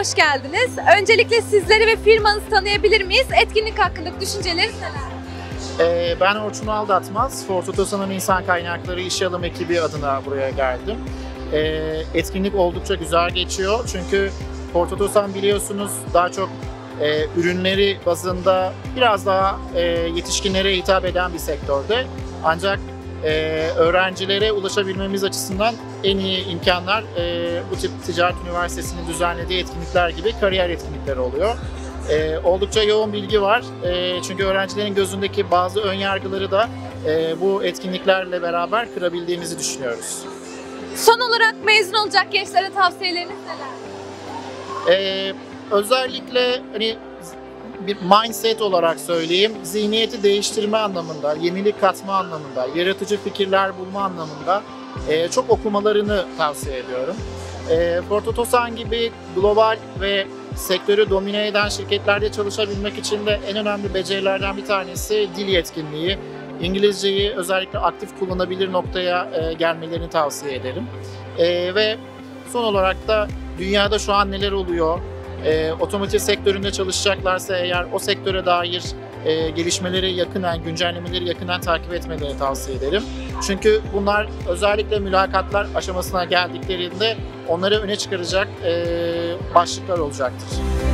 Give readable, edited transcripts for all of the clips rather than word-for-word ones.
hoş geldiniz. Öncelikle sizleri ve firmanızı tanıyabilir miyiz? Etkinlik hakkındaki düşünceleriniz neler? Ben Orçun Aldatmaz, Ford Otosan'ın İnsan Kaynakları İşe Alım Ekibi adına buraya geldim. Etkinlik oldukça güzel geçiyor çünkü Ford Otosan biliyorsunuz daha çok ürünleri bazında biraz daha yetişkinlere hitap eden bir sektörde. Ancak öğrencilere ulaşabilmemiz açısından en iyi imkanlar bu tip Ticaret Üniversitesi'nin düzenlediği etkinlikler gibi kariyer etkinlikleri oluyor. Oldukça yoğun bilgi var çünkü öğrencilerin gözündeki bazı önyargıları da bu etkinliklerle beraber kırabildiğimizi düşünüyoruz. Son olarak mezun olacak gençlere tavsiyeleriniz neler? Özellikle hani bir mindset olarak söyleyeyim, zihniyeti değiştirme anlamında, yenilik katma anlamında, yaratıcı fikirler bulma anlamında çok okumalarını tavsiye ediyorum. Ford Otosan gibi global ve sektörü domine eden şirketlerde çalışabilmek için de en önemli becerilerden bir tanesi dil yetkinliği. İngilizceyi özellikle aktif kullanabilir noktaya gelmelerini tavsiye ederim. Ve son olarak da dünyada şu an neler oluyor? Otomotiv sektöründe çalışacaklarsa eğer o sektöre dair gelişmeleri yakından, güncellemeleri yakından takip etmelerini tavsiye ederim. Çünkü bunlar özellikle mülakatlar aşamasına geldiklerinde onları öne çıkaracak başlıklar olacaktır.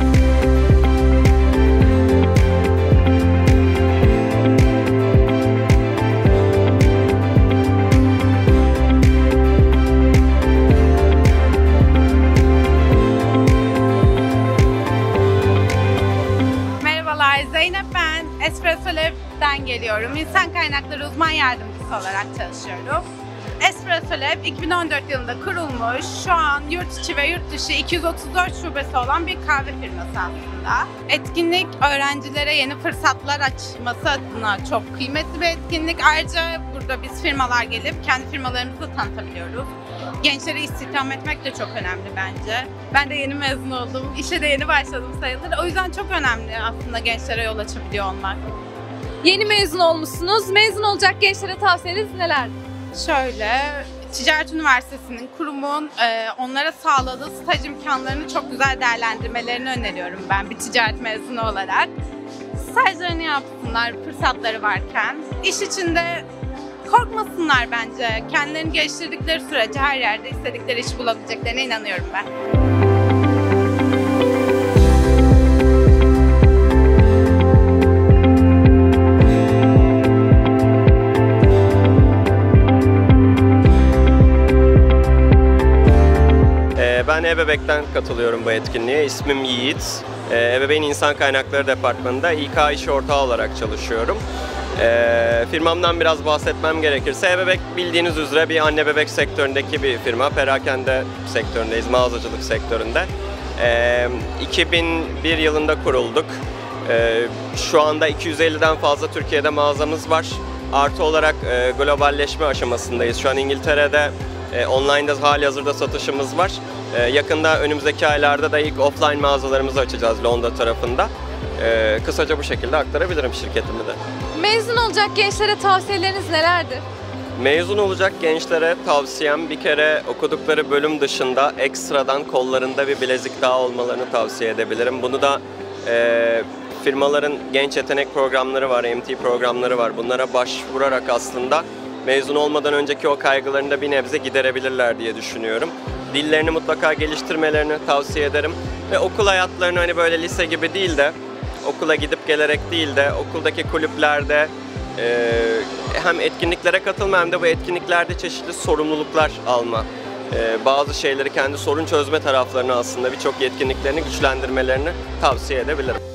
Zeynep ben, Espresso Lab'den geliyorum. İnsan kaynakları uzman yardımcısı olarak çalışıyorum. Espresso Lab 2014 yılında kurulmuş, şu an yurt içi ve yurt dışı 234 şubesi olan bir kahve firması aslında. Etkinlik öğrencilere yeni fırsatlar açması adına çok kıymetli bir etkinlik. Ayrıca burada biz firmalar gelip kendi firmalarımızı tanıtabiliyoruz. Gençleri istihdam etmek de çok önemli bence. Ben de yeni mezun oldum, işe de yeni başladım sayılır. O yüzden çok önemli aslında gençlere yol açabiliyor olmak. Yeni mezun olmuşsunuz. Mezun olacak gençlere tavsiyeleriniz neler? Şöyle, Ticaret Üniversitesi'nin, kurumun onlara sağladığı staj imkanlarını çok güzel değerlendirmelerini öneriyorum ben bir ticaret mezunu olarak. Stajlarını yapsınlar fırsatları varken. İş içinde korkmasınlar bence. Kendilerini geliştirdikleri sürece her yerde istedikleri iş bulabileceklerine inanıyorum ben. Ben eBebek'ten katılıyorum bu etkinliğe. İsmim Yiğit. Ebeveyn İnsan Kaynakları Departmanı'nda İK iş ortağı olarak çalışıyorum. Firmamdan biraz bahsetmem gerekirse eBebek bildiğiniz üzere bir anne bebek sektöründeki bir firma. Perakende sektöründeyiz, mağazacılık sektöründe. 2001 yılında kurulduk. Şu anda 250'den fazla Türkiye'de mağazamız var. Artı olarak globalleşme aşamasındayız. Şu an İngiltere'de online'da halihazırda satışımız var. Yakında önümüzdeki aylarda da ilk offline mağazalarımızı açacağız Londra tarafında. Kısaca bu şekilde aktarabilirim şirketimi de. Mezun olacak gençlere tavsiyeleriniz nelerdir? Mezun olacak gençlere tavsiyem bir kere okudukları bölüm dışında ekstradan kollarında bir bilezik daha olmalarını tavsiye edebilirim. Bunu da firmaların genç yetenek programları var, MT programları var. Bunlara başvurarak aslında mezun olmadan önceki o kaygılarını da bir nebze giderebilirler diye düşünüyorum. Dillerini mutlaka geliştirmelerini tavsiye ederim. Ve okul hayatlarını hani böyle lise gibi değil de, okula gidip gelerek değil de, okuldaki kulüplerde hem etkinliklere katılma hem de bu etkinliklerde çeşitli sorumluluklar alma. Bazı şeyleri kendi sorun çözme taraflarını aslında birçok yetkinliklerini güçlendirmelerini tavsiye edebilirim.